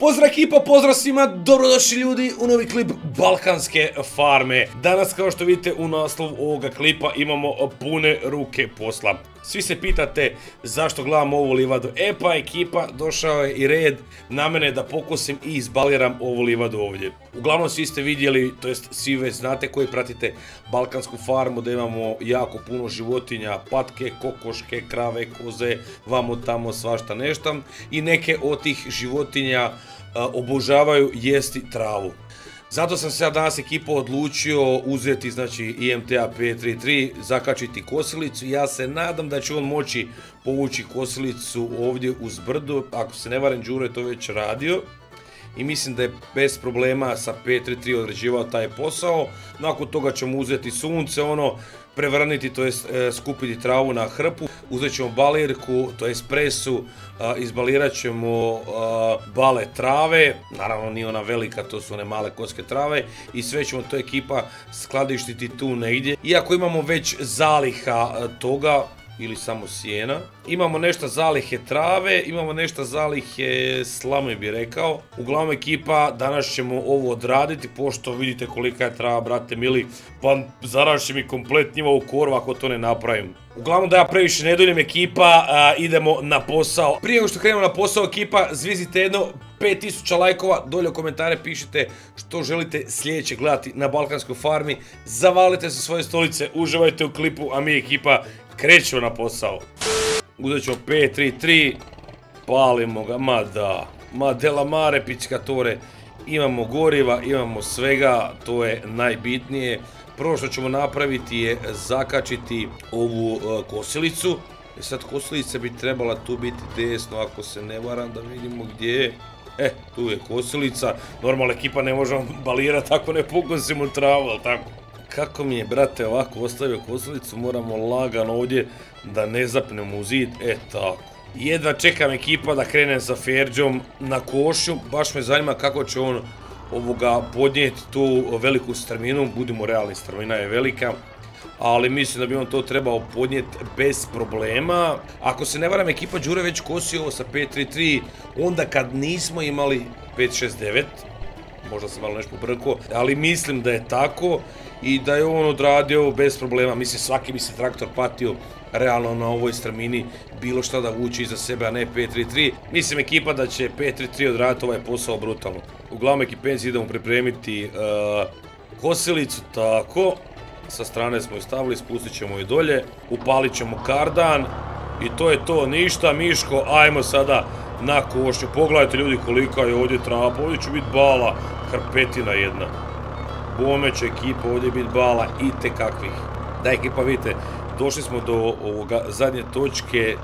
Pozdrav ekipa, pozdrav svima, dobrodošli ljudi u novi klip Balkanske farme. Danas kao što vidite u naslovu ovoga klipa imamo pune ruke posla. Svi se pitate zašto gledam ovu livadu. E pa ekipa, došao je i red na mene da pokusim i izbaliram ovu livadu ovdje. Uglavnom svi ste vidjeli, to jest svi već znate koji pratite Balkansku farmu, da imamo jako puno životinja, patke, kokoške, krave, koze, vamo tamo svašta nešto. I neke od tih životinja obožavaju jesti travu. Zato sam se ja danas ekipo odlučio uzeti znači IMT-a 533, zakačiti kosilicu. Ja se nadam da će on moći povući kosilicu ovdje uz brdo. Ako se ne varam, Đuro je to već radio. I mislim da je bez problema sa 533 odrađivao taj posao. Nakon toga ćemo uzeti sunce, prevrniti, to jest skupiti travu na hrpu. Uzet ćemo balirku, to jest presu, izbalirat ćemo bale trave. Naravno nije ona velika, to su one male koske trave. I sve ćemo to ekipa skladištiti tu negdje. Iako imamo već zaliha toga, ili samo sjena. Imamo nešto zalihe trave, imamo nešto zalihe slame bi rekao. Uglavnom ekipa, danas ćemo ovo odraditi, pošto vidite kolika je trava, brate mili, pa zaraši mi komplet njima u korvu ako to ne napravim. Uglavnom da ja previše ne duljim ekipa, idemo na posao. Prije nego što krenemo na posao ekipa, zvizite jedno 5000 lajkova, dolje u komentare pišite što želite sljedeće gledati na Balkanskoj farmi. Zavalite se svoje stolice, uživajte u klipu, a mi ekipa krećemo na posao. Uzet ćemo 533, palimo ga, ma dela mare pičkatore. Imamo goriva, imamo svega, to je najbitnije. Prvo što ćemo napraviti je zakačiti ovu kosilicu. I sad kosilica bi trebala tu biti desno, ako se ne varam, da vidimo gdje je. Tu je kosilica. Normalna ekipa ne možemo balirati ako ne pokosimo travu, ali tako? Kako mi je, brate, ovako ostavio kosilicu, moramo lagano ovdje da ne zapnemo u zid, tako. Jedva čekam ekipa da krenem sa Ferđom na košu, baš me zanima kako će on podnijeti tu veliku strminu, budimo realni, strmina je velika. Ali mislim da bi on to trebao podnijeti bez problema. Ako se ne varam, ekipa Đure već kosio ovo sa 533, onda kad nismo imali 569, možda sam malo nešto pobrkao, ali mislim da je tako i da je on odradio bez problema. Mislim, svaki bi se traktor patio realno na ovoj strmini, bilo šta da vuče iza sebe, a ne 533. Mislim ekipa da će 533 odraditi ovaj posao brutalno. Uglavnom ekipenci idemo pripremiti kosilicu, tako. Sa strane smo ju stavili, spustit ćemo ju dolje, upalit ćemo kardan i to je to, ništa Miško, ajmo sada na košnju. Pogledajte ljudi kolika je ovdje trava, ovdje će biti bala, hrpetina jedna. Bome će ekipa ovdje biti bala itekakvih. Da ekipa, vidite, došli smo do ovoga zadnje točke,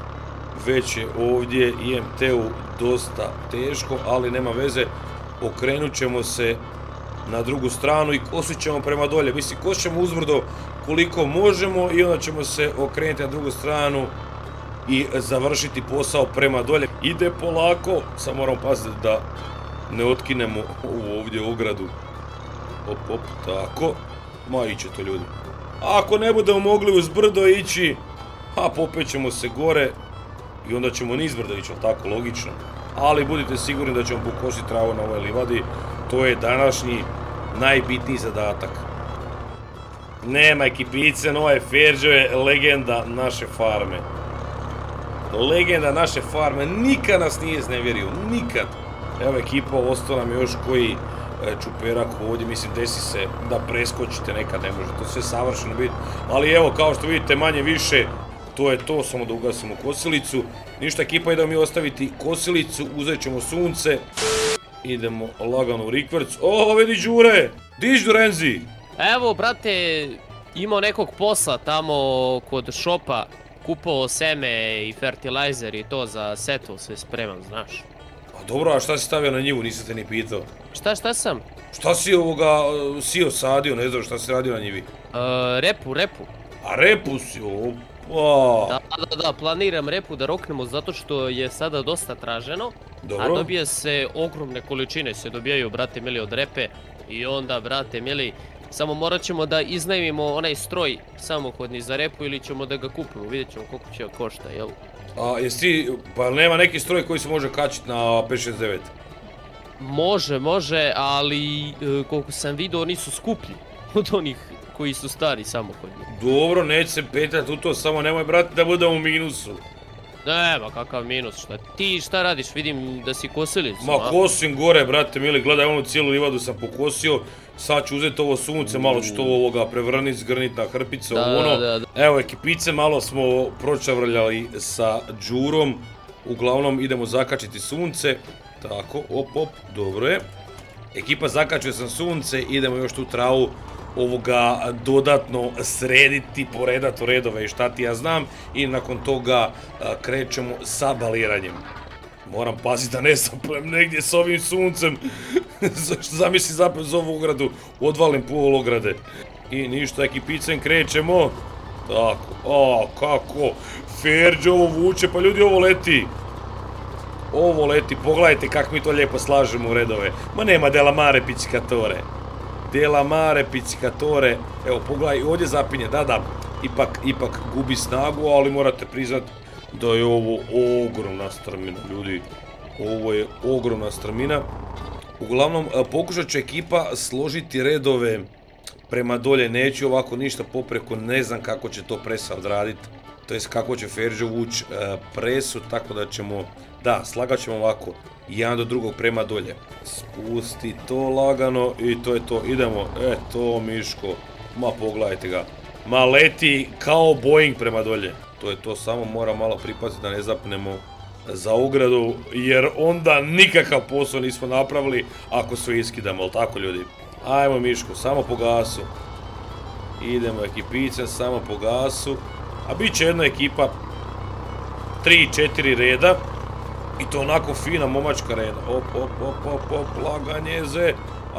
već je ovdje IMT-u dosta teško, ali nema veze, okrenut ćemo se na drugu stranu i kosit ćemo prema dolje. Mislim, kosit ćemo uzbrdo koliko možemo i onda ćemo se okrenuti na drugu stranu i završiti posao prema dolje. Ide polako, samo moramo paziti da ne otkinemo ovu ovdje ogradu. Op, tako. Ma iće to ljudi. Ako ne budemo mogli uz brdo ići, popećemo se gore i onda ćemo niz brdo ići, tako logično. Ali budite sigurni da ćemo pokositi travu na ovoj livadi. To je današnji najbitniji zadatak. Nema ekipice, nove Ferđo je legenda naše farme. Legenda naše farme, nikad nas nije iznevjerio, nikad. Evo ekipa, ostao nam još koji čuperak ovdje, mislim desi se da preskočite, nekad ne može to sve savršeno biti. Ali evo, kao što vidite, manje više, to je to, samo da ugasimo kosilicu. Ništa ekipa, idemo mi ostaviti kosilicu, uzet ćemo sunce. Idemo lagano u rikvrc. O, vidi Đure! Diš Durenzi! Evo, brate, imao nekog posla tamo kod šopa. Kupovao seme i fertilizer i to za setvu, sve spremam, znaš. A dobro, a šta si stavio na njivu, nisam te ni pitao. Šta sam? Šta si sio sadio, ne znam šta si radio na njivi? Repu. A repu si, Da, planiram repu da roknemo zato što je sada dosta traženo. Dobro. A dobije se ogromne količine, se dobijaju, brate mili, od repe. I onda, brate mili, samo morat ćemo da iznajmimo onaj stroj samohodni za repu ili ćemo da ga kupimo, vidjet ćemo koliko će košta, jel? A jesi ti, pa nema neki stroj koji se može kačiti na 569? Može, ali koliko sam vidio oni su skuplji od onih koji su stari samohodni. Dobro, neće se petljati u to, samo nemoj brate da budemo u minusu. Nema kakav minus, šta radiš, vidim da si kosilicu, Ma kosim gore, brate mili, gledaj onu cijelu livadu sam pokosio. Sad ću uzeti ovo sunce, malo ću to ovoga prevrnit, zgrnit na hrpice, ono. Evo ekipice, malo smo pročavrljali sa Đurom. Uglavnom idemo zakačiti sunce. Tako, op, dobro je. Ekipa, zakačio sam sunce, idemo još tu travu ovoga dodatno srediti, poredati u redove i šta ti ja znam. I nakon toga krećemo sa baliranjem. Moram paziti da ne zaplem negdje s ovim suncem. Zamisli zapet za ovu ogradu, odvalim pol ograde. I ništa, ekipicem krećemo. Tako, kako Ferđe ovo vuče, pa ljudi ovo leti. Ovo leti, pogledajte kako mi to lijepo slažemo u redove. Ma nema Delamare Pizzicatore. Delamare Pizzicatore. Evo pogledaj, ovdje zapinje, da, ipak gubi snagu, ali morate priznat da je ovo ogromna strmina, ljudi. Ovo je ogromna strmina. Uglavnom, pokušat ću ekipa složiti redove prema dolje, neću ovako ništa popreko, ne znam kako će to presa odraditi. To jest kako će Ferđo vući presu, tako da ćemo, da, slagat ćemo ovako, jedan do drugog prema dolje. Spusti to lagano i to je to, idemo, to Miško, ma pogledajte ga. Ma leti kao Boeing prema dolje. To je to, samo moram malo pripaziti da ne zapnemo za ogradu, jer onda nikakav posao nismo napravili ako sve iskidamo, ali tako ljudi? Ajmo Miško, samo po gasu. Idemo ekipice, samo po gasu. A bit će jedna ekipa 3-4 reda. I to onako fina momačka reda. Op, laganjeze.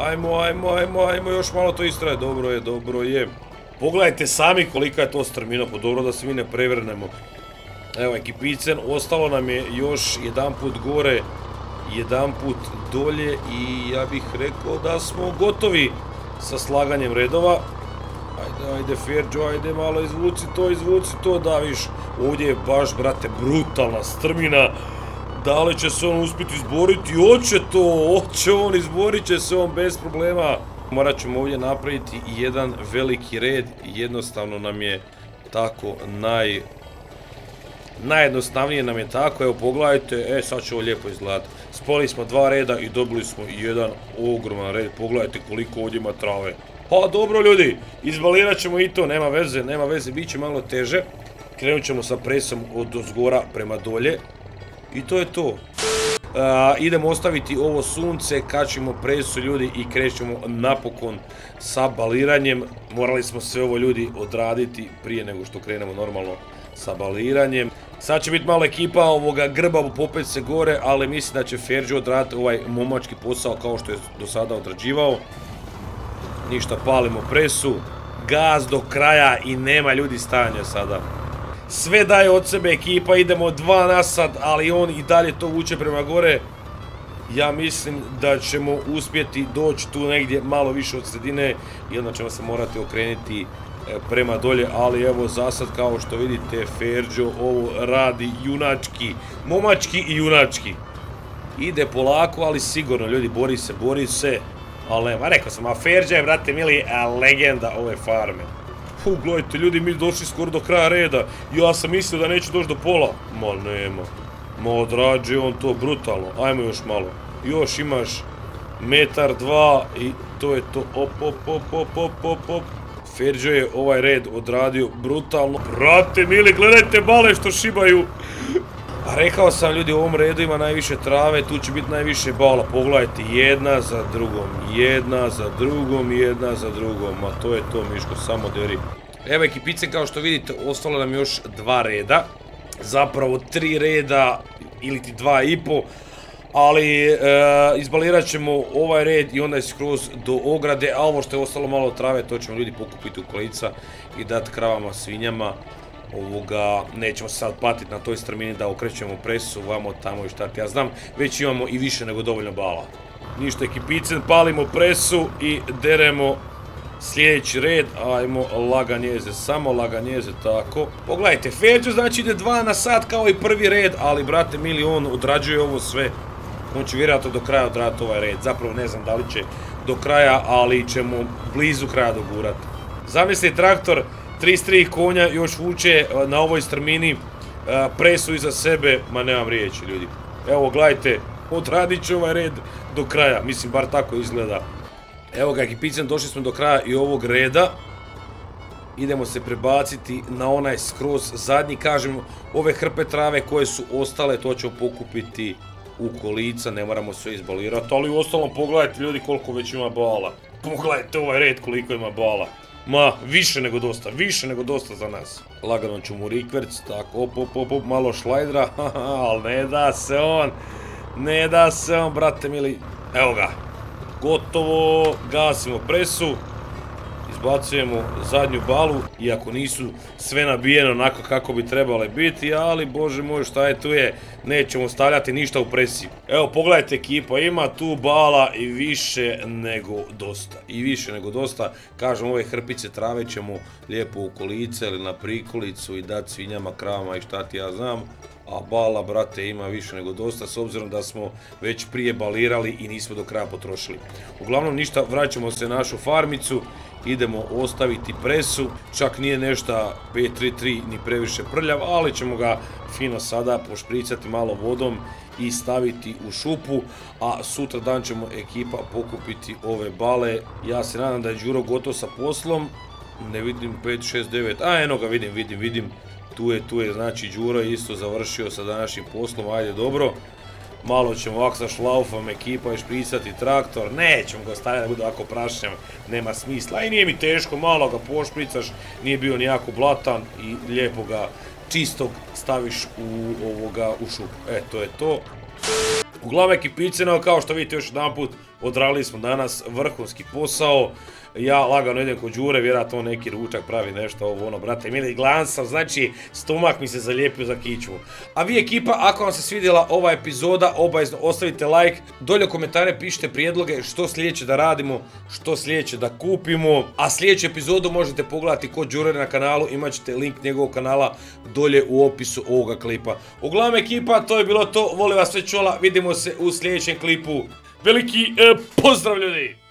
Ajmo, još malo to istraje. Dobro je. Pogledajte sami kolika je to strmina, pa dobro da se mi ne prevrnemo. Evo ekipicen, ostalo nam je još jedan put gore, jedan put dolje i ja bih rekao da smo gotovi sa slaganjem redova. Ajde Ferđo, ajde malo izvuci to, da viš, ovdje je baš, brate, brutalna strmina. Da li će se on uspjeti izboriti? Hoće on, izborit će se on bez problema. Morat ćemo ovdje napraviti jedan veliki red, jednostavno nam je tako najjednostavnije nam je tako, evo pogledajte, sad će ovo lijepo izgledati. Spojili smo dva reda i dobili smo jedan ogroman red, pogledajte koliko ovdje ima trave. Pa dobro ljudi, izbalirat ćemo i to, nema veze, bit će malo teže. Krenut ćemo sa presom od ozgora prema dolje. I to je to. Idemo ostaviti ovo sunce, kačimo presu ljudi i krećemo napokon sa baliranjem. Morali smo sve ovo ljudi odraditi prije nego što krenemo normalno sa baliranjem. Sad će biti malo ekipa ovoga grba popet se gore, ali mislim da će Ferđo odraditi ovaj momački posao kao što je do sada odrađivao. Ništa, palimo presu, gaz do kraja i nema ljudi stajanja sada. Sve daje od sebe ekipa, idemo 2 na sat, ali on i dalje to vuče prema gore. Ja mislim da ćemo uspjeti doći tu negdje malo više od sredine i onda ćemo se morati okrenuti prema dolje, ali evo za sad kao što vidite Ferđo ovo radi junački, momački i junački. Ide polako, ali sigurno ljudi, bori se. Ali nema, rekao sam, a Ferđa je, brate mili, legenda ove farme. Gledajte ljudi, mi došli skoro do kraja reda. Ja sam mislio da neću doći do pola. Ma nema. Ma odrađuje on to brutalno. Ajmo još malo. Još imaš metar, 2 i to je to. Op. Ferđo je ovaj red odradio brutalno. Brate mili, gledajte bale što šibaju. A rekao sam ljudi, u ovom redu ima najviše trave, tu će biti najviše bala. Pogledajte, jedna za drugom, ma to je to Miško, samo deri. Evo ekipice, kao što vidite, ostalo nam još 2 reda. Zapravo 3 reda ili ti 2,5. Ali izbalirat ćemo ovaj red i onda je skroz do ograde, a ovo što je ostalo malo trave, to ćemo ljudi pokupiti u kolica i dati kravama, svinjama. Nećemo se sad patiti na toj strmini da okrećemo presu, vamo, tamo i šta ti ja znam, već imamo i više nego dovoljno bala. Ništa ekipicen, palimo presu i deremo sljedeći red, ajmo laganjeze, samo laganjeze, tako. Pogledajte, Ferđo znači ide 2 na sat kao i prvi red, ali brate mili on odrađuje ovo sve On će vjerojatno do kraja odraditi ovaj red. Zapravo ne znam da li će do kraja, ali ćemo blizu kraja dogurati. Zamisli traktor, 33 konja još vuče na ovoj strmini, presu iza sebe, ma nemam riječi ljudi. Evo gledajte, odradit će ovaj red do kraja, mislim bar tako izgleda. Evo ga ekipicem, došli smo do kraja i ovog reda. Idemo se prebaciti na onaj skroz zadnji, kažem, ove hrpe trave koje su ostale, to ćemo pokupiti u kolica, ne moramo sve izbalirati, ali u ostalom pogledajte ljudi koliko već ima bala. Pogledajte ovaj red koliko ima bala. Ma, više nego dosta za nas. Lagano ću mu rikverc, tako, op, malo šlajdra, ali ne da se on, brate mili. Evo ga, gotovo, gasimo presu. Izbacujemo zadnju balu, iako nisu sve nabijene onako kako bi trebale biti, ali bože moj šta je tu je, nećemo stavljati ništa u presi. Evo pogledajte ekipa, ima tu bala i više nego dosta, kažem ove hrpice trave ćemo lijepo u kolice ili na prikolicu i dati svinjama, kravama i šta ti ja znam. A bala, brate, ima više nego dosta, s obzirom da smo već prije balirali i nismo do kraja potrošili. Uglavnom ništa, vraćamo se na našu farmicu, idemo ostaviti presu, čak nije nešto 533 ni previše prljav, ali ćemo ga fino sada pošpricati malo vodom i staviti u šupu, a sutra dan ćemo ekipa pokupiti ove bale. Ja se nadam da je Đuro gotov sa poslom, ne vidim 5, 6, 9, a eno ga vidim. Tu je, znači Đuro je isto završio sa današnjim poslom, ajde dobro. Malo ćemo ovako sa šlaufom ekipa išpricati traktor, nećemo ga staviti da bude ovako prašnjav, nema smisla. I nije mi teško, malo ga pošpricaš, nije bio nijako blatan i lijepo ga čistog staviš u šupu. To je to. Uglavnom ekipice, kao što vidite još jedan put, odradili smo danas vrhunski posao. Ja lagano idem kod Đure, vjerojatno on neki ručak pravi nešto ovo ono, brate mili, gladan sam, znači stomak mi se zalijepio za kičmu. A vi ekipa, ako vam se svidjela ova epizoda, obavezno ostavite like, dolje u komentare pišite prijedloge što sljedeće da radimo, što sljedeće da kupimo, a sljedeću epizodu možete pogledati kod Đure na kanalu, imat ćete link njegovog kanala dolje u opisu ovoga klipa. Uglavnom ekipa, to je bilo to, volim vas sve čula, vidimo se u sljedećem klipu. Veliki pozdrav ljudi!